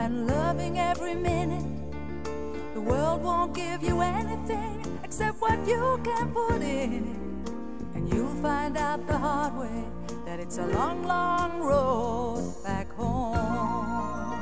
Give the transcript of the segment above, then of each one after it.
and loving every minute. The world won't give you anything except what you can put in it. And you'll find out the hard way that it's a long, long road back home.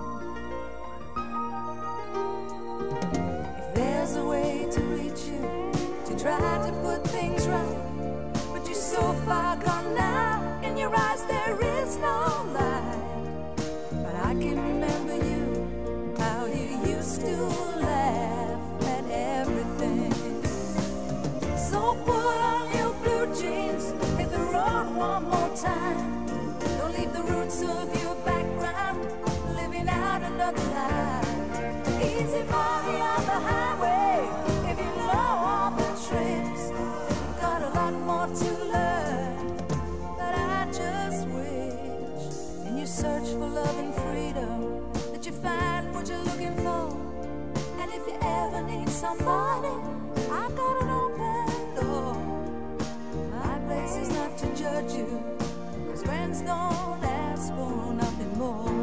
If there's a way to reach you, to try to put things right, but you're so far gone now, in your eyes there is no light. But I can remember you, how you used to laugh at everything. So put on your blue jeans, hit the road one more time. Don't leave the roots of your background, living out another life. Easy money on the highway, if you know all the tricks. You've got a lot more to learn, but I just wish in your search for love and freedom that you find what you're looking for. And if you ever need somebody, I've got an open door. My place is not to judge you, 'cause friends don't ask for nothing more.